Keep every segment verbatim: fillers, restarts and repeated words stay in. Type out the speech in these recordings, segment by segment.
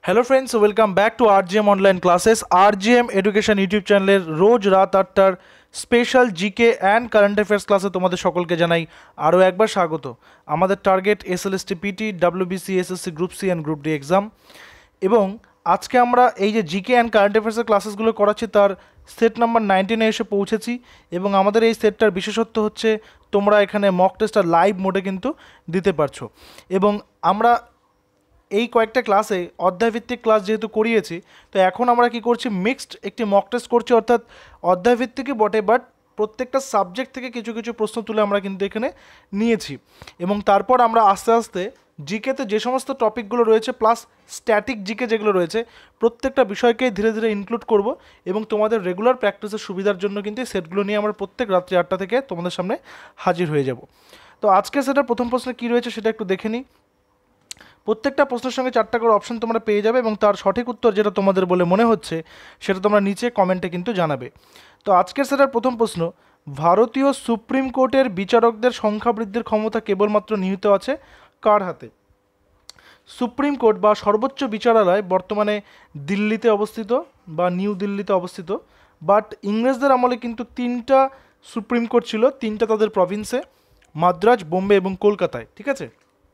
Hello friends, welcome back to RGM online classes. RGM education YouTube चैनलेर रोज रात आठटार special GK and current affairs क्लासे तुम्हारे सकलके जानाई आरो एकबार स्वागत। आमादेर target SLST PT WBCSSC group C and group D exam এবং আজকে আমরা এই যে জিকে অ্যান্ড কারেন্ট অ্যাফেয়ার্সের ক্লাসেসগুলো করাচ্ছি তার সেট নাম্বার নাইনটিনে এসে পৌঁছেছি এবং আমাদের এই সেটটার বিশেষত্ব হচ্ছে তোমরা এখানে মক টেস্টটা লাইভ মোডে কিন্তু দিতে পারছো এবং আমরা এই কয়েকটা ক্লাসে অধ্যায়ভিত্তিক ক্লাস যেহেতু করিয়েছি তো এখন আমরা কি করছি মিক্সড একটি মক টেস্ট করছি, অর্থাৎ অধ্যায়ভিত্তিকই বটে বাট প্রত্যেকটা সাবজেক্ট থেকে কিছু কিছু প্রশ্ন তুলে আমরা কিন্তু এখানে নিয়েছি এবং তারপর আমরা আস্তে আস্তে জিকেতে যে সমস্ত টপিকগুলো রয়েছে প্লাস স্ট্যাটিক জিকে যেগুলো রয়েছে প্রত্যেকটা বিষয়কেই ধীরে ধীরে ইনক্লুড করব এবং তোমাদের রেগুলার প্র্যাকটিসের সুবিধার জন্য কিন্তু এই সেটগুলো নিয়ে আমরা প্রত্যেক রাত্রি আটটা থেকে তোমাদের সামনে হাজির হয়ে যাব। তো আজকে সেটার প্রথম প্রশ্ন কী রয়েছে সেটা একটু দেখে নিই। প্রত্যেকটা প্রশ্নের সঙ্গে চারটা করে অপশন তোমরা পেয়ে যাবে এবং তার সঠিক উত্তর যেটা তোমাদের বলে মনে হচ্ছে সেটা তোমরা নিচে কমেন্টে কিন্তু জানাবে। তো আজকের সেটার প্রথম প্রশ্ন, ভারতীয় সুপ্রিম কোর্টের বিচারকদের সংখ্যা বৃদ্ধির ক্ষমতা কেবলমাত্র নিহিত আছে কার হাতে? সুপ্রিম কোর্ট বা সর্বোচ্চ বিচারালয় বর্তমানে দিল্লিতে অবস্থিত বা নিউ দিল্লিতে অবস্থিত, বাট ইংরেজদের আমলে কিন্তু তিনটা সুপ্রিম কোর্ট ছিল, তিনটা তাদের প্রভিন্সে, মাদ্রাজ, বোম্বে এবং কলকাতায়। ঠিক আছে,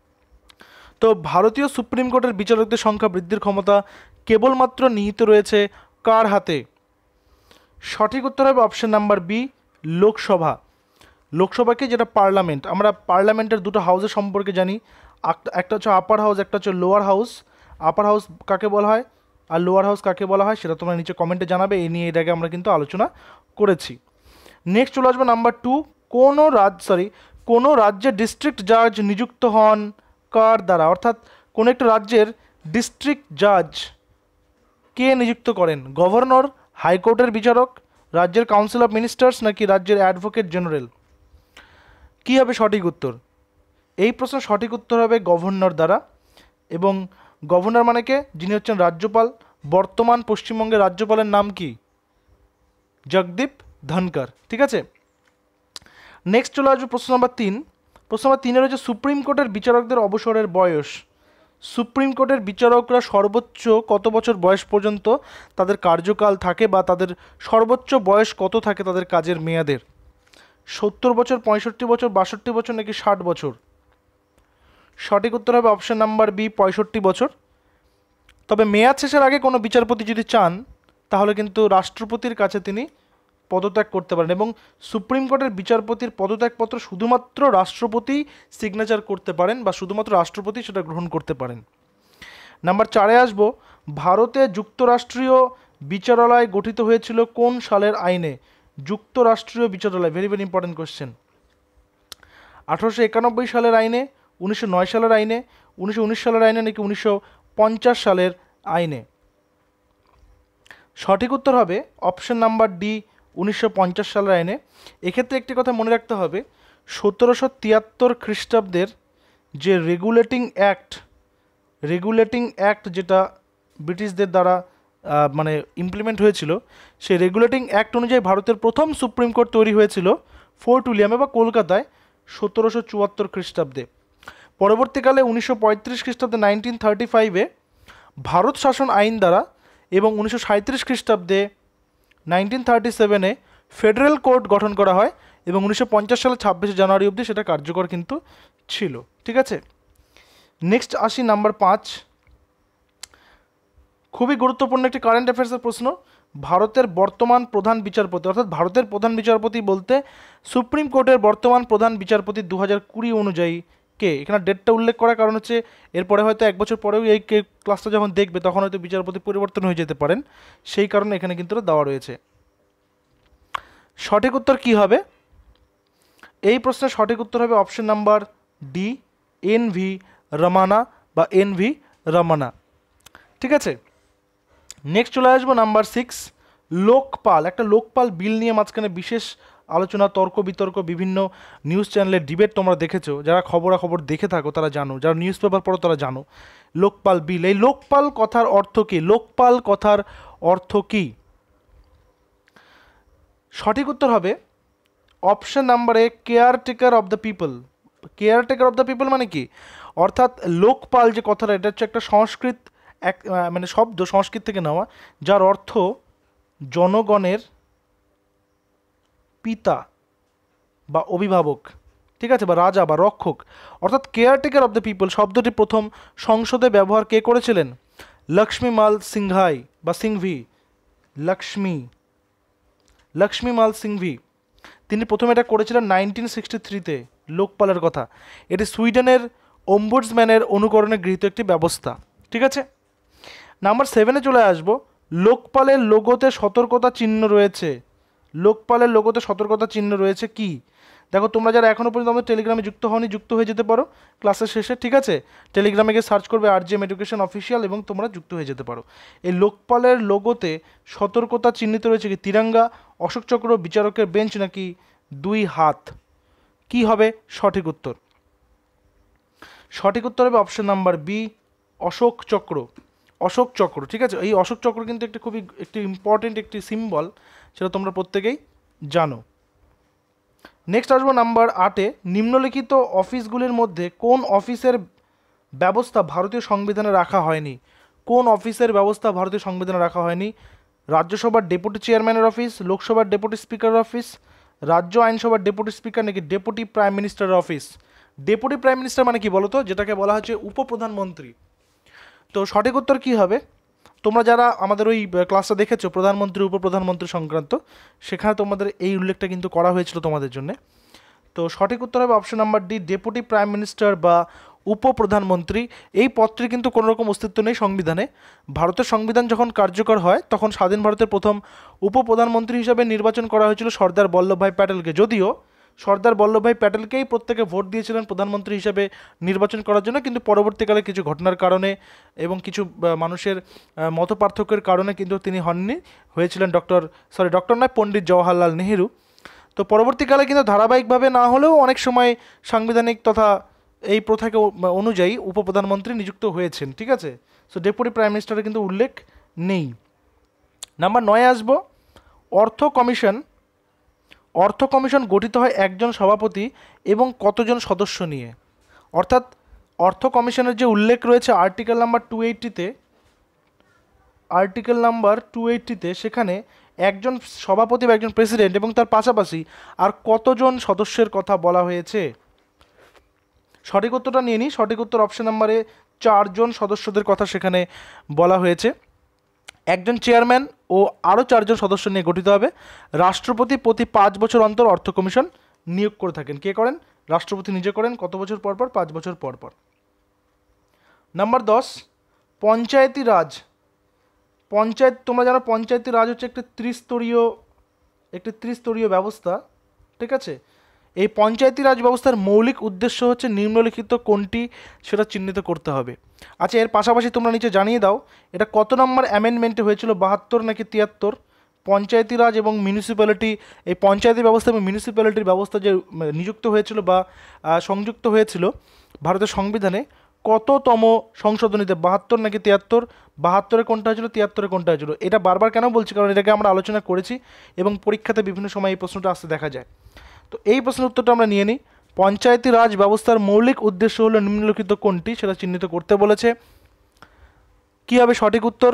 তো ভারতীয় সুপ্রিম কোর্টের বিচারকদের সংখ্যা বৃদ্ধির ক্ষমতা কেবলমাত্র নিহিত রয়েছে কার হাতে? সঠিক উত্তর হবে অপশন নাম্বার বি, লোকসভা। লোকসভাকে যেটা পার্লামেন্ট, আমরা পার্লামেন্টের দুটো হাউসের সম্পর্কে জানি, একটা হচ্ছে আপার হাউস, একটা হচ্ছে লোয়ার হাউস। আপার হাউস কাকে বলা হয় আর লোয়ার হাউস কাকে বলা হয় সেটা তোমরা নিচে কমেন্টে জানাবে, এই নিয়ে এর আগে আমরা কিন্তু আলোচনা করেছি। নেক্সট চলে আসবে নাম্বার টু, কোনো রাজ্য সরি কোনো রাজ্যে ডিস্ট্রিক্ট জাজ নিযুক্ত হন কার দ্বারা? অর্থাৎ কোনো একটা রাজ্যের ডিস্ট্রিক্ট জাজ কে নিযুক্ত করেন? গভর্নর, হাইকোর্টের বিচারক, রাজ্যের কাউন্সিল অফ মিনিস্টার্স নাকি রাজ্যের অ্যাডভোকেট জেনারেল? কী হবে সঠিক উত্তর? এই প্রশ্নের সঠিক উত্তর হবে গভর্নর দ্বারা। এবং গভর্নর মানে কে? যিনি হচ্ছেন রাজ্যপাল। বর্তমান পশ্চিমবঙ্গের রাজ্যপালের নাম কি? জগদীপ ধনকর। ঠিক আছে, নেক্সট চলে আসবে প্রশ্ন নম্বর তিন। প্রশ্ন নম্বর তিনে রয়েছে সুপ্রিম কোর্টের বিচারকদের অবসরের বয়স। সুপ্রিম কোর্টের বিচারকরা সর্বোচ্চ কত বছর বয়স পর্যন্ত তাদের কার্যকাল থাকে বা তাদের সর্বোচ্চ বয়স কত থাকে তাদের কাজের মেয়াদের? সত্তর বছর, পঁয়ষট্টি বছর, বাষট্টি বছর নাকি ষাট বছর? সঠিক উত্তর হবে অপশন নাম্বার বি, পঁয়ষট্টি বছর। তবে মেয়াদ শেষের আগে কোনো বিচারপতি যদি চান তাহলে কিন্তু রাষ্ট্রপতির কাছে তিনি পদত্যাগ করতে পারেন এবং সুপ্রিম কোর্টের বিচারপতির পদত্যাগপত্র শুধুমাত্র রাষ্ট্রপতি সিগনেচার করতে পারেন বা শুধুমাত্র রাষ্ট্রপতি সেটা গ্রহণ করতে পারেন। নাম্বার চারে আসব, ভারতে যুক্তরাষ্ট্রীয় বিচারালয় গঠিত হয়েছিল কোন সালের আইনে? যুক্তরাষ্ট্রীয় বিচারালয়, ভেরি ভেরি ইম্পর্টেন্ট কোশ্চেন। আঠারোশো একানব্বই সালের আইনে, উনিশশো নয় সালের আইনে, উনিশশো উনিশ সালের আইনে নাকি উনিশশো পঞ্চাশ সালের আইনে? সঠিক উত্তর হবে অপশন নাম্বার ডি, উনিশশো পঞ্চাশ সালের আইনে। এক্ষেত্রে একটি কথা মনে রাখতে হবে, সতেরোশো তিয়াত্তর খ্রিস্টাব্দের যে রেগুলেটিং অ্যাক্ট রেগুলেটিং অ্যাক্ট যেটা ব্রিটিশদের দ্বারা মানে ইমপ্লিমেন্ট হয়েছিল, সেই রেগুলেটিং অ্যাক্ট অনুযায়ী ভারতের প্রথম সুপ্রিম কোর্ট তৈরি হয়েছিল ফোর্ট উইলিয়ামে বা কলকাতায় সতেরোশো চুয়াত্তর খ্রিস্টাব্দে। পরবর্তীকালে উনিশশো পঁয়ত্রিশ খ্রিস্টাব্দে নাইনটিন থার্টি ফাইভে ভারত শাসন আইন দ্বারা এবং উনিশশো সাঁত্রিশ খ্রিস্টাব্দে নাইনটিন থার্টি সেভেনে ফেডারেল কোর্ট গঠন করা হয় এবং উনিশশো পঞ্চাশ সালে ছাব্বিশে জানুয়ারি অবধি সেটা কার্যকর কিন্তু ছিল। ঠিক আছে, নেক্সট আসি নাম্বার পাঁচ, খুবই গুরুত্বপূর্ণ একটি কারেন্ট অ্যাফেয়ার্সের প্রশ্ন। ভারতের বর্তমান প্রধান বিচারপতি, অর্থাৎ ভারতের প্রধান বিচারপতি বলতে সুপ্রিম কোর্টের বর্তমান প্রধান বিচারপতি দু হাজার কুড়ি অনুযায়ী কে? এখানে ডেটটা উল্লেখ করার কারণ হচ্ছে এরপরে হয়তো এক বছর পরেও এই ক্লাসটা যখন দেখবে তখন হয়তো বিচারপতি পরিবর্তন হয়ে যেতে পারেন, সেই কারণে এখানে কিন্তু দেওয়া রয়েছে। সঠিক উত্তর কি হবে? এই প্রশ্নের সঠিক উত্তর হবে option number D, N V Ramana বা এন ভি রমানা। ঠিক আছে, নেক্সট চলে আসবো নাম্বার সিক্স, লোকপাল। একটা লোকপাল বিল নিয়ে মাঝখানে বিশেষ আলোচনা, তর্ক বিতর্ক, বিভিন্ন নিউজ চ্যানেলের ডিবেট তোমরা দেখেছো, যারা খবরাখবর দেখে থাকো তারা জানো, যারা নিউজ পেপার পড়ো তারা জানো। লোকপাল বিল, এই লোকপাল কথার অর্থ কী? লোকপাল কথার অর্থ কী? সঠিক উত্তর হবে option number A, caretaker of the people. Caretaker of the people মানে কি? অর্থাৎ লোকপাল যে কথাটা, এটা হচ্ছে একটা সংস্কৃত এক মানে শব্দ সংস্কৃত থেকে নেওয়া, যার অর্থ জনগণের পিতা বা অভিভাবক, ঠিক আছে, বা রাজা বা রক্ষক, অর্থাৎ কেয়ারটেকার অফ দ্য পিপল শব্দটি প্রথম সংসদে ব্যবহার কে করেছিলেন? লক্ষ্মীমাল সিংহাই বা সিংভি, লক্ষ্মী লক্ষ্মীমাল সিংভি, তিনি প্রথমে এটা করেছিলেন নাইনটিন সিক্সটি থ্রিতে, লোকপালের কথা। এটি সুইডেনের ওম্বুডসম্যানের অনুকরণে গৃহীত একটি ব্যবস্থা, ঠিক আছে। নাম্বার সেভেনে চলে আসব। লোকপালের লোগোতে সতর্কতা চিহ্ন রয়েছে, লোকপালের লোগোতে সতর্কতা চিহ্ন রয়েছে কি? দেখো, তোমরা যারা এখনও পর্যন্ত আমাদের টেলিগ্রামে যুক্ত হওনি, যুক্ত হয়ে যেতে পারো ক্লাসের শেষে, ঠিক আছে। টেলিগ্রামে গিয়ে সার্চ করবে আরজিএম এডুকেশন অফিসিয়াল এবং তোমরা যুক্ত হয়ে যেতে পারো। এই লোকপালের লোগোতে সতর্কতা চিহ্নিত রয়েছে কি? তিরঙ্গা, অশোক চক্র, বিচারকের বেঞ্চ নাকি দুই হাত? কি হবে সঠিক উত্তর? সঠিক উত্তর হবে অপশন নাম্বার বি, অশোক চক্র। অশোক চক্র, ঠিক আছে। এই অশোক চক্র কিন্তু একটি খুবই একটি ইম্পর্টেন্ট একটি সিম্বল, সেটা তোমরা প্রত্যেকেই জানো। নেক্সট আসবো নাম্বার আটে। নিম্নলিখিত অফিসগুলির মধ্যে কোন অফিসের ব্যবস্থা ভারতীয় সংবিধানে রাখা হয়নি? কোন অফিসের ব্যবস্থা ভারতীয় সংবিধানে রাখা হয়নি? রাজ্যসভার ডেপুটি চেয়ারম্যানের অফিস, লোকসভার ডেপুটি স্পিকারের অফিস, রাজ্য আইনসভার ডেপুটি স্পিকার নাকি ডেপুটি প্রাইম মিনিস্টারের অফিস? ডেপুটি প্রাইম মিনিস্টার মানে কি বলো তো? যেটাকে বলা হচ্ছে উপপ্রধানমন্ত্রী। তো সঠিক উত্তর কী হবে? তোমরা যারা আমাদের ওই ক্লাসটা দেখেছো প্রধানমন্ত্রী উপপ্রধানমন্ত্রী সংক্রান্ত, সেখানে তোমাদের এই উল্লেখটা কিন্তু করা হয়েছিল তোমাদের জন্য। তো সঠিক উত্তর হবে option number D, deputy prime minister বা উপপ্রধানমন্ত্রী। এই পদটির কিন্তু কোনো রকম অস্তিত্ব নেই সংবিধানে। ভারতের সংবিধান যখন কার্যকর হয় তখন স্বাধীন ভারতের প্রথম উপপ্রধানমন্ত্রী হিসাবে নির্বাচন করা হয়েছিল সর্দার বল্লভভাই প্যাটেলকে, যদিও সর্দার বল্লভভাই প্যাটেলকেই প্রত্যেকে ভোট দিয়েছিলেন প্রধানমন্ত্রী হিসেবে নির্বাচন করার জন্য, কিন্তু পরবর্তীকালে কিছু ঘটনার কারণে এবং কিছু মানুষের মত পার্থক্যের কারণে কিন্তু তিনি হননি, হয়েছিলেন ডক্টর সরি ডক্টর নয় পণ্ডিত জওয়াহরলাল নেহেরু। তো পরবর্তীকালে কিন্তু ধারাবাহিকভাবে না হলেও অনেক সময় সাংবিধানিক তথা এই প্রথাকে অনুযায়ী উপপ্রধানমন্ত্রী নিযুক্ত হয়েছেন, ঠিক আছে। সো ডেপুটি প্রাইম মিনিস্টারের কিন্তু উল্লেখ নেই। নাম্বার নয় আসবো। অর্থ কমিশন অর্থ কমিশন গঠিত হয় একজন সভাপতি এবং কতজন সদস্য নিয়ে? অর্থাৎ অর্থ কমিশনের যে উল্লেখ রয়েছে আর্টিকেল নাম্বার টু এইটটিতে আর্টিকেল নাম্বার টু এইটটিতে সেখানে একজন সভাপতি বা একজন প্রেসিডেন্ট এবং তার পাশাপাশি আর কতজন সদস্যের কথা বলা হয়েছে? সঠিক উত্তরটা নিয়ে নিই। সঠিক উত্তর অপশন নাম্বারে চারজন সদস্যদের কথা সেখানে বলা হয়েছে। একজন চেয়ারম্যান ও আরও চারজন সদস্য নিয়ে গঠিত হবে। রাষ্ট্রপতি প্রতি পাঁচ বছর অন্তর অর্থ কমিশন নিয়োগ করে থাকেন। কে করেন? রাষ্ট্রপতি নিজে করেন। কত বছর পর পর? পাঁচ বছর পর পর। নাম্বার দশ, পঞ্চায়েতি রাজ। পঞ্চায়েত, তোমরা জানো পঞ্চায়েতি রাজ হচ্ছে একটি ত্রিস্তরীয় একটি ত্রিস্তরীয় ব্যবস্থা, ঠিক আছে। এই পঞ্চায়েতি রাজ ব্যবস্থার মৌলিক উদ্দেশ্য হচ্ছে নিম্নলিখিত কোনটি সেটা চিহ্নিত করতে হবে। আচ্ছা, এর পাশাপাশি তোমরা নিচে জানিয়ে দাও এটা কত নম্বর অ্যামেন্ডমেন্টে হয়েছিল, বাহাত্তর নাকি তিয়াত্তর? পঞ্চায়েতি রাজ এবং মিউনিসিপ্যালিটি, এই পঞ্চায়েতি ব্যবস্থা এবং মিউনিসিপ্যালিটির ব্যবস্থা যে নিযুক্ত হয়েছিল বা সংযুক্ত হয়েছিল ভারতের সংবিধানে, কততম সংশোধনীতে? বাহাত্তর নাকি তিয়াত্তর? বাহাত্তরে কোনটা হয়েছিল, তিয়াত্তরে কোনটা হয়েছিল? এটা বারবার কেন বলছি, কারণ এটাকে আমরা আলোচনা করেছি এবং পরীক্ষাতে বিভিন্ন সময় এই প্রশ্নটা আসতে দেখা যায়। তো এই প্রশ্নের উত্তরটা আমরা নিয়ে নিই। পঞ্চায়েতি রাজ ব্যবস্থার মৌলিক উদ্দেশ্য হলো নিম্নলিখিত কোনটি সেটা চিহ্নিত করতে বলেছে। কি হবে সঠিক উত্তর?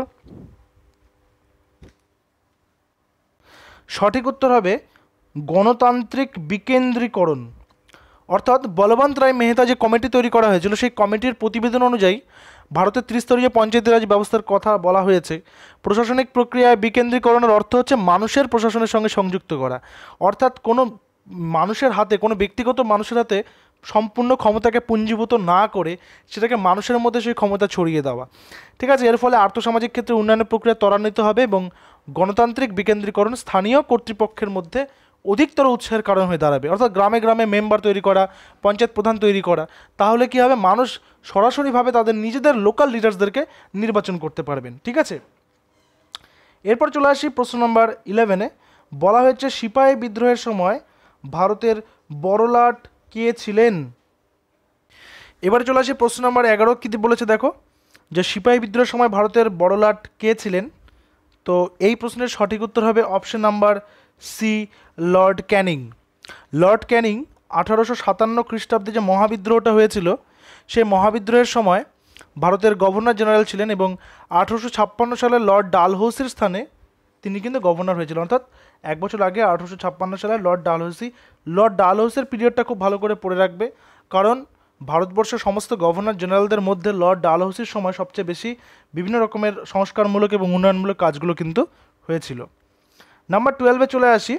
সঠিক উত্তর হবে গণতান্ত্রিক বিকেন্দ্রীকরণ। অর্থাৎ বলবন্ত রায় মেহতা যে কমিটি তৈরি করা হয়েছিল সেই কমিটির প্রতিবেদন অনুযায়ী ভারতের ত্রিস্তরীয় পঞ্চায়েতি রাজ ব্যবস্থার কথা বলা হয়েছে। প্রশাসনিক প্রক্রিয়ায় বিকেন্দ্রীকরণের অর্থ হচ্ছে মানুষের প্রশাসনের সঙ্গে সংযুক্ত করা। অর্থাৎ কোনো মানুষের হাতে, কোনো ব্যক্তিগত মানুষের হাতে সম্পূর্ণ ক্ষমতাকে পুঞ্জীভূত না করে সেটাকে মানুষের মধ্যে সেই ক্ষমতা ছড়িয়ে দেওয়া, ঠিক আছে। এর ফলে আর্থসামাজিক ক্ষেত্রে উন্নয়নের প্রক্রিয়া ত্বরান্বিত হবে এবং গণতান্ত্রিক বিকেন্দ্রীকরণ স্থানীয় কর্তৃপক্ষের মধ্যে অধিকতর উৎসাহের কারণ হয়ে দাঁড়াবে। অর্থাৎ গ্রামে গ্রামে মেম্বার তৈরি করা, পঞ্চায়েত প্রধান তৈরি করা, তাহলে কী হবে, মানুষ সরাসরিভাবে তাদের নিজেদের লোকাল লিডার্সদেরকে নির্বাচন করতে পারবেন, ঠিক আছে। এরপর চলে আসি প্রশ্ন নম্বর ইলেভেনে। বলা হয়েছে সিপাহী বিদ্রোহের সময় ভারতের বড়লাট কে ছিলেন? এবারে চলে আসি প্রশ্ন নম্বর এগারো। কী বলেছে দেখো, যে সিপাহী বিদ্রোহের সময় ভারতের বড়লাট কে ছিলেন? তো এই প্রশ্নের সঠিক উত্তর হবে option number C, Lord Canning. Lord Canning আঠারোশো সাতান্ন খ্রিস্টাব্দে যে মহাবিদ্রোহটা হয়েছিল সেই মহাবিদ্রোহের সময় ভারতের গভর্নর জেনারেল ছিলেন এবং আঠেরোশো ছাপ্পান্ন সালে লর্ড ডালহৌসির স্থানে তিনি কিন্তু গভর্নর হয়েছিলেন, অর্থাৎ এক বছর আগে আঠেরোশো ছাপ্পান্ন সালে লর্ড ডালহৌসি। লর্ড ডালহৌসির পিরিয়ডটা খুব ভালো করে পড়ে রাখবে, কারণ ভারতবর্ষের সমস্ত গভর্নর জেনারেলদের মধ্যে লর্ড ডালহৌসির সময় সবচেয়ে বেশি বিভিন্ন রকমের সংস্কারমূলক এবং উন্নয়নমূলক কাজগুলো কিন্তু হয়েছিল। নাম্বার টুয়েলভে চলে আসি।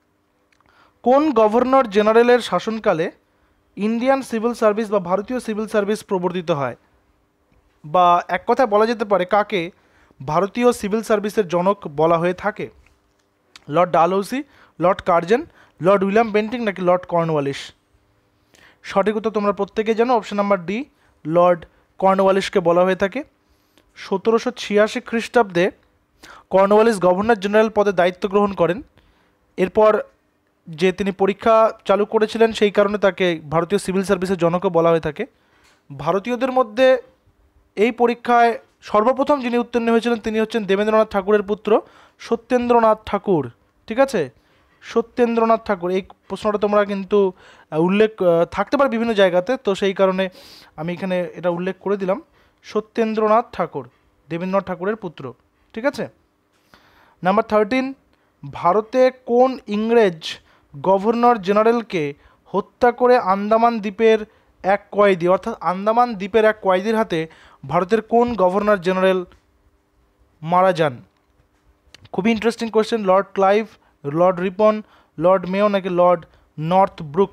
কোন গভর্নর জেনারেলের শাসনকালে ইন্ডিয়ান সিভিল সার্ভিস বা ভারতীয় সিভিল সার্ভিস প্রবর্তিত হয়, বা এক কথায় বলা যেতে পারে কাকে ভারতীয় সিভিল সার্ভিসের জনক বলা হয়ে থাকে? Lord Dalhousie, Lord Curzon, Lord William Bentinck নাকি লর্ড কর্নওয়ালিস? সঠিক উত্তর তোমরা প্রত্যেকেই জানো, অপশন নাম্বার ডি, লর্ড কর্নওয়ালিসকে বলা হয়ে থাকে। সতেরোশো ছিয়াশি খ্রিস্টাব্দে কর্নওয়ালিস গভর্নর জেনারেল পদে দায়িত্ব গ্রহণ করেন। এরপর যে তিনি পরীক্ষা চালু করেছিলেন সেই কারণে তাকে ভারতীয় সিভিল সার্ভিসের জনকও বলা হয়ে থাকে। ভারতীয়দের মধ্যে এই পরীক্ষায় সর্বপ্রথম যিনি উত্তীর্ণ হয়েছিলেন তিনি হচ্ছেন দেবেন্দ্রনাথ ঠাকুরের পুত্র সত্যেন্দ্রনাথ ঠাকুর। ঠিক আছে, সত্যেন্দ্রনাথ ঠাকুর। এই প্রশ্নটা তোমরা কিন্তু উল্লেখ থাকতে পারে বিভিন্ন জায়গাতে, তো সেই কারণে আমি এখানে এটা উল্লেখ করে দিলাম। সত্যেন্দ্রনাথ ঠাকুর দেবেন্দ্রনাথ ঠাকুরের পুত্র। ঠিক আছে। নাম্বার থার্টিন, ভারতে কোন ইংরেজ গভর্নর জেনারেলকে হত্যা করে আন্দামান দ্বীপের এক কয়েদি, অর্থাৎ আন্দামান দ্বীপের এক কয়েদির হাতে ভারতের কোন গভর্নর জেনারেল মারা যান? খুবই interesting question. Lord Clive, Lord Ripon, Lord Mayo নাকি লর্ড নর্থ ব্রুক?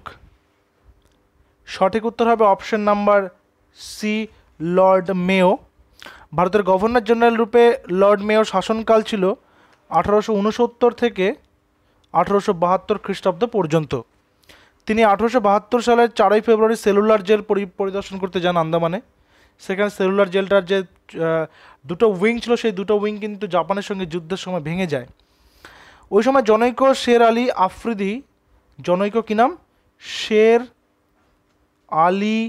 সঠিক উত্তর হবে অপশন নাম্বার সি, লর্ড মেও। ভারতের গভর্নর জেনারেল রূপে লর্ড মেও শাসনকাল ছিল আঠারোশো উনসত্তর থেকে আঠারোশো বাহাত্তর খ্রিস্টাব্দ পর্যন্ত। তিনি আঠারোশো বাহাত্তর সালের চারই ফেব্রুয়ারি সেলুলার জেল পরিদর্শন করতে যান আন্দামানে। সেখানে সেলুলার জেলটার যে দুটো উইং ছিল সেই দুটো উইং কিন্তু জাপানের সঙ্গে যুদ্ধের সময় ভেঙে যায়। ওই সময় জনৈক শের আলী আফ্রিদি, জনৈক কি নাম? শের আলী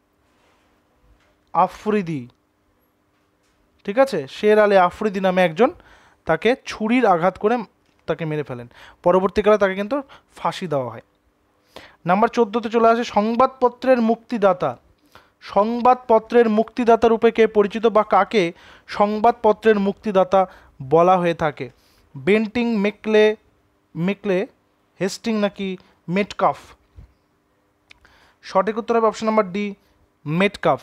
আফ্রিদি। ঠিক আছে, শের আলী আফ্রিদি নামে একজন তাকে ছুরির আঘাত করে তাকে মেরে ফেলেন। পরবর্তীকালে তাকে কিন্তু ফাঁসি দেওয়া হয়। নাম্বার চোদ্দোতে চলে আসে সংবাদপত্রের মুক্তিদাতা। সংবাদপত্রের মুক্তিদাতা রূপে কে পরিচিত বা কাকে সংবাদপত্রের মুক্তিদাতা বলা হয়ে থাকে? বেন্টিং, মেকলে মেকলে হেস্টিং নাকি মেটকাফ? সঠিক উত্তর হবে অপশন নাম্বার ডি, মেটকাফ।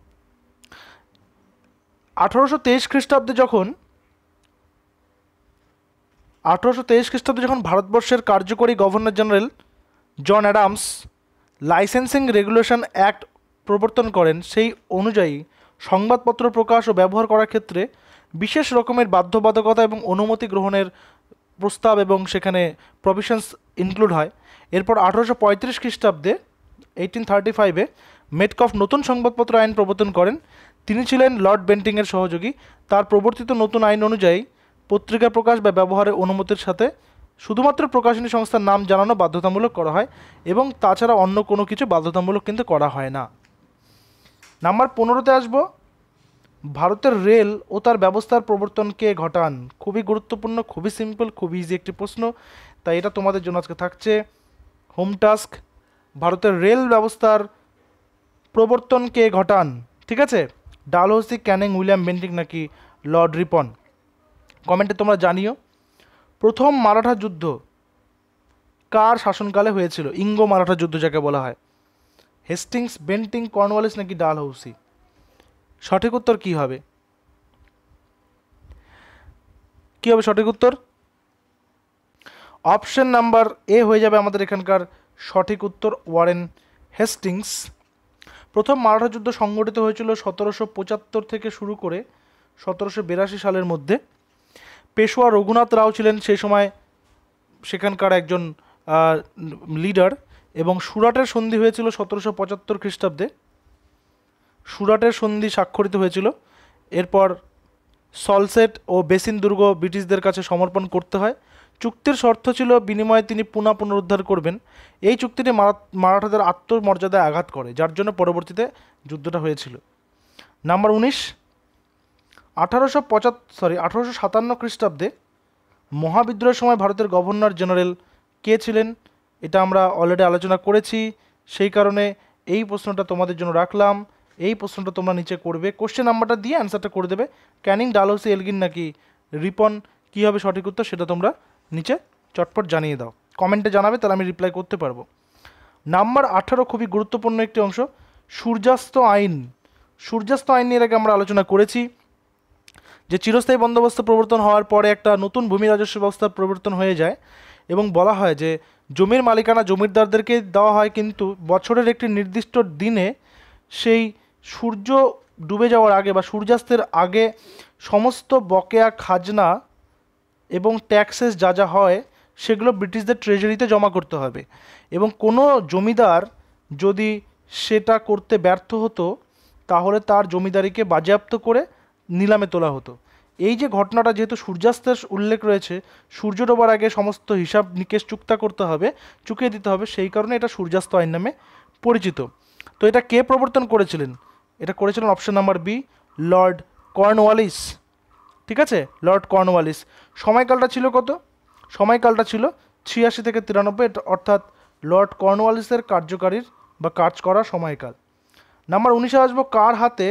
আঠারোশো তেইশ খ্রিস্টাব্দে যখন আঠারোশো তেইশ খ্রিস্টাব্দে যখন ভারতবর্ষের কার্যকরী governor general John Adams licensing regulation act প্রবর্তন করেন, সেই অনুযায়ী সংবাদপত্র প্রকাশ ও ব্যবহার করার ক্ষেত্রে বিশেষ রকমের বাধ্যবাধকতা এবং অনুমতি গ্রহণের প্রস্তাব এবং সেখানে প্রভিশনস ইনক্লুড হয়। এরপর আঠারোশো পঁয়ত্রিশ খ্রিস্টাব্দে এইটিন থার্টি ফাইভে মেটকফ নতুন সংবাদপত্র আইন প্রবর্তন করেন। তিনি ছিলেন লর্ড বেন্টিংয়ের সহযোগী। তার প্রবর্তিত নতুন আইন অনুযায়ী পত্রিকা প্রকাশ বা ব্যবহারের অনুমতির সাথে শুধুমাত্র প্রকাশনী সংস্থার নাম জানানো বাধ্যতামূলক করা হয় এবং তাছাড়া অন্য কোনো কিছু বাধ্যতামূলক কিন্তু করা হয় না। নাম্বার পনেরোতে আসব। ভারতের রেল ও তার ব্যবস্থার প্রবর্তনকে ঘটান। খুবই গুরুত্বপূর্ণ, খুবই সিম্পল, খুবই ইজি একটি প্রশ্ন, তাই এটা তোমাদের জন্য আজকে থাকছে হোম টাস্ক। ভারতের রেল ব্যবস্থার প্রবর্তনকে ঘটান, ঠিক আছে, ডালহৌসি, ক্যানিং, উইলিয়াম বেন্টিং নাকি লর্ড রিপন? কমেন্টে তোমরা জানিও। প্রথম মারাঠা যুদ্ধ কার শাসনকালে হয়েছিল? ইঙ্গো মারাঠা যুদ্ধ যাকে বলা হয়। হেস্টিংস, বেন্টিং, কর্নওয়ালিস নাকি ডালহৌসি? সঠিক উত্তর কি হবে? কি হবে সঠিক উত্তর? অপশন নাম্বার এ হয়ে যাবে আমাদের এখানকার সঠিক উত্তর, ওয়ারেন হেস্টিংস। প্রথম মারাঠা যুদ্ধ সংগঠিত হয়েছিল সতেরোশো পঁচাত্তর থেকে শুরু করে সতেরোশো বিরাশি সালের মধ্যে। পেশোয়া রঘুনাথ রাও ছিলেন সেই সময় সেখানকার একজন লিডার, এবং সুরাটের সন্ধি হয়েছিল সতেরোশো পঁচাত্তর খ্রিস্টাব্দে। সুরাটের সন্ধি স্বাক্ষরিত হয়েছিল। এরপর সলসেট ও বেসিন দুর্গ ব্রিটিশদের কাছে সমর্পণ করতে হয়। চুক্তির শর্ত ছিল বিনিময়ে তিনি পুনঃ পুনরুদ্ধার করবেন। এই চুক্তিটি মারাঠাদের আত্মমর্যাদায় আঘাত করে, যার জন্য পরবর্তীতে যুদ্ধটা হয়েছিল। নাম্বার উনিশ। আঠারোশো পঁচাত্তর সরি আঠারোশো সাতান্ন খ্রিস্টাব্দে মহাবিদ্রোহের সময় ভারতের গভর্নর জেনারেল কে ছিলেন? এটা আমরা অলরেডি আলোচনা করেছি, সেই কারণে এই প্রশ্নটা তোমাদের জন্য রাখলাম এই প্রশ্নটা তোমরা নিচে করবে, কোশ্চেন নাম্বারটা দিয়ে অ্যান্সারটা করে দেবে। ক্যানিং, ডালহৌসি, এলগিন নাকি রিপন, কী হবে সঠিক উত্তর সেটা তোমরা নিচে চটপট জানিয়ে দাও, কমেন্টে জানাবে, তাহলে আমি রিপ্লাই করতে পারবো। নাম্বার আঠারো খুবই গুরুত্বপূর্ণ একটি অংশ, সূর্যাস্ত আইন। সূর্যাস্ত আইন নিয়ে আগে আমরা আলোচনা করেছি যে চিরস্থায়ী বন্দোবস্ত প্রবর্তন হওয়ার পরে একটা নতুন ভূমি রাজস্ব ব্যবস্থার প্রবর্তন হয়ে যায় এবং বলা হয় যে জমির মালিকানা জমিদারদেরকে দেওয়া হয়, কিন্তু বছরের একটি নির্দিষ্ট দিনে সেই সূর্য ডুবে যাওয়ার আগে বা সূর্যাস্তের আগে সমস্ত বকেয়া খাজনা এবং ট্যাক্সেস যা যা হয় সেগুলো ব্রিটিশদের ট্রেজারিতে জমা করতে হবে, এবং কোনো জমিদার যদি সেটা করতে ব্যর্থ হতো তাহলে তার জমিদারিকে বাজেয়াপ্ত করে নিলামে তোলা হতো। এই যে ঘটনাটা, যেহেতু সূর্যাস্তের উল্লেখ রয়েছে, সূর্য ডোবার আগে সমস্ত হিসাব নিকেশ চুক্তা করতে হবে, চুকিয়ে দিতে হবে, সেই কারণে এটা সূর্যাস্ত আইন নামে পরিচিত। তো এটা কে প্রবর্তন করেছিলেন? এটা করেছিলেন option number B, Lord Cornwallis. ঠিক আছে, লর্ড কর্নওয়ালিস। সময়কালটা ছিল কত? সময়কালটা ছিল ছিয়াশি থেকে তিরানব্বই, অর্থাৎ লর্ড কর্নওয়ালিসের কার্যকারীর বা কাজ করার সময়কাল। নাম্বার উনিশে আসবো, কার হাতে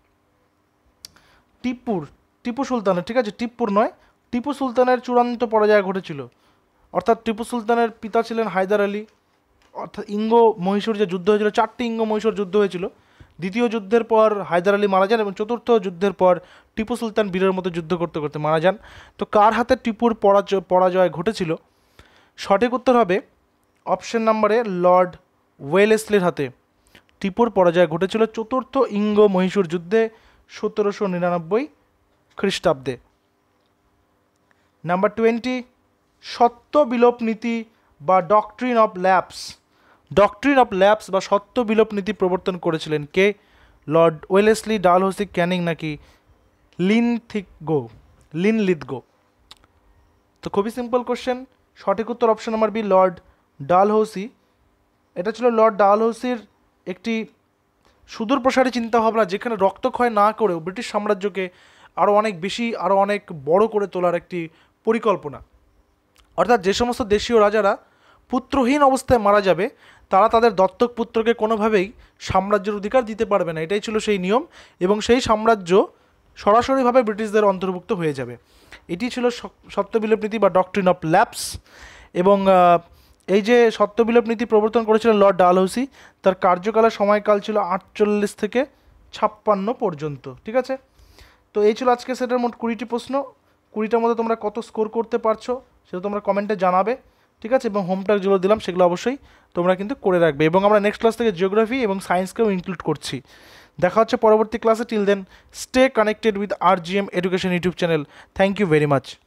টিপুর টিপু সুলতানের, ঠিক আছে, টিপুর নয়, টিপু সুলতানের চূড়ান্ত পরাজয় ঘটেছিল? অর্থাৎ টিপু সুলতানের পিতা ছিলেন হায়দার আলী, অর্থাৎ ইঙ্গ মহীশূর যে যুদ্ধ হয়েছিল, চারটি ইঙ্গ মহীশূর যুদ্ধ হয়েছিল। দ্বিতীয় যুদ্ধের পর হায়দার আলী মারা যান এবং চতুর্থ যুদ্ধের পর টিপু সুলতান বীরের মতো যুদ্ধ করতে করতে মারা যান। তো কার হাতে টিপুর পরাজয় পরাজয় ঘটেছিল? সঠিক উত্তর হবে অপশন নাম্বারে লর্ড ওয়েলেসলির হাতে টিপুর পরাজয় ঘটেছিল চতুর্থ ইঙ্গ মহীশূর যুদ্ধে সতেরোশো নিরানব্বই খ্রিস্টাব্দে। নাম্বার টোয়েন্টি, সত্য বিলোপ নীতি বা doctrine of lapse. Doctrine of lapse বা সত্য বিলোপ নীতি প্রবর্তন করেছিলেন কে? লর্ড ওয়েলেসলি, ডালহৌসি, ক্যানিং নাকি লিনথিগো লিনলিথগো? তো খুবই সিম্পল কোশ্চেন, সঠিক উত্তর option number B, Lord Dalhousie. এটা ছিল লর্ড ডালহৌসির একটি সুদূর প্রসারী চিন্তাভাবনা, যেখানে রক্তক্ষয় না করেও ব্রিটিশ সাম্রাজ্যকে আরও অনেক বেশি আরও অনেক বড় করে তোলার একটি পরিকল্পনা। অর্থাৎ যে সমস্ত দেশীয় রাজারা পুত্রহীন অবস্থায় মারা যাবে তারা তাদের দত্তক পুত্রকে কোনোভাবেই সাম্রাজ্যের অধিকার দিতে পারবে না, এটাই ছিল সেই নিয়ম, এবং সেই সাম্রাজ্য সরাসরিভাবে ব্রিটিশদের অন্তর্ভুক্ত হয়ে যাবে। এটি ছিল সত্য বিলোপ নীতি বা ডক্ট্রিন অফ ল্যাপস। এবং এই যে সত্য বিলোপ নীতি প্রবর্তন করেছিলেন লর্ড ডালহৌসি, তার কার্যকালের সময়কাল ছিল আটচল্লিশ থেকে ছাপ্পান্ন পর্যন্ত। ঠিক আছে, তো এই ছিল আজকে সেটার মোট কুড়িটি প্রশ্ন। কুড়িটার মধ্যে তোমরা কত স্কোর করতে পারছো সেটা তোমরা কমেন্টে জানাবে। ঠিক আছে, এবং হোমটাক যেগুলো দিলাম সেগুলো অবশ্যই তোমরা কিন্তু করে রাখবে, এবং আমরা নেক্সট ক্লাস থেকে জিওগ্রাফি এবং সায়েন্সকেও ইনক্লুড করছি। দেখা হচ্ছে পরবর্তী ক্লাসে। Till then stay connected with R G M education YouTube channel. Thank you very much.